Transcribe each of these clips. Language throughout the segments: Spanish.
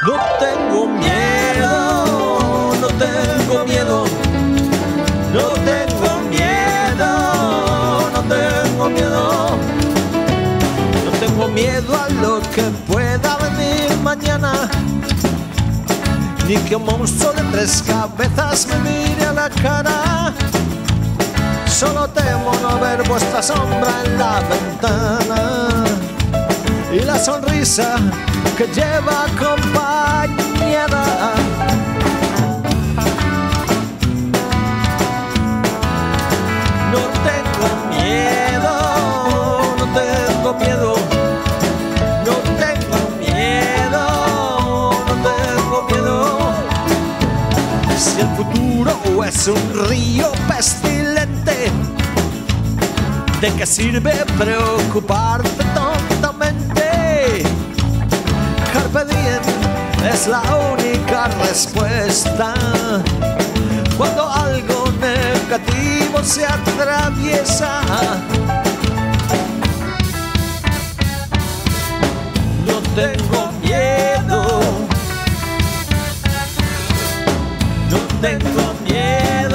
No tengo miedo, no tengo miedo, no tengo miedo, no tengo miedo. No tengo miedo a lo que pueda venir mañana, ni que un monstruo de 3 cabezas me mire a la cara. Solo temo no ver vuestra sombra en la ventana y la sonrisa que lleva acompañada. No tengo miedo, no tengo miedo, no tengo miedo, no tengo miedo. Si el futuro es un río pestilente, ¿de qué sirve preocuparte tontamente? Carpe diem es la única respuesta cuando algo negativo se atraviesa. No tengo miedo, no tengo miedo.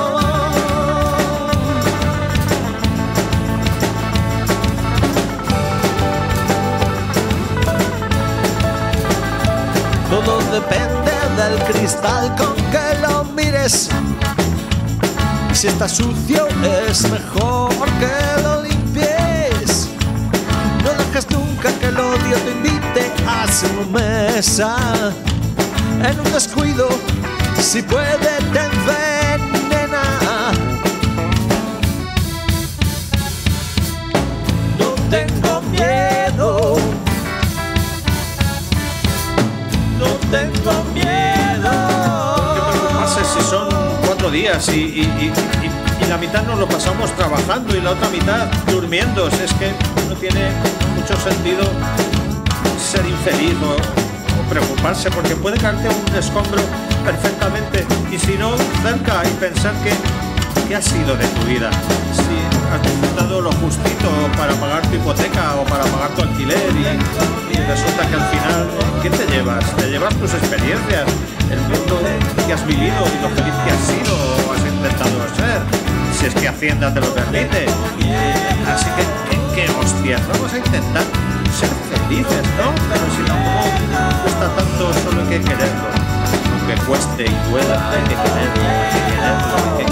Todo depende del cristal con que lo mires. Si está sucio es mejor que lo limpies. No dejes nunca que el odio te invite a su mesa. En un descuido, si puede, te envenena. No tengo miedo, no tengo miedo. ¿Qué preocuparse si son 4 días y la mitad nos lo pasamos trabajando y la otra mitad durmiendo? Es que no tiene mucho sentido ser infeliz o preocuparse, porque puede caerte un escombro perfectamente, y si no, cerca, y pensar que ¿qué ha sido de tu vida? Si has disfrutado lo justito para pagar tu hipoteca o para pagar tu alquiler y resulta que al final, ¿qué te llevas? Te llevas tus experiencias, el mundo que has vivido y lo feliz que has sido o has intentado ser, si es que Hacienda te lo permite. Así que, ¿qué hostias? Vamos a intentar ser felices, ¿no? Pero si tampoco cuesta tanto, solo hay que quererlo. Aunque cueste y duela, hay que quererlo, hay que quererlo, hay que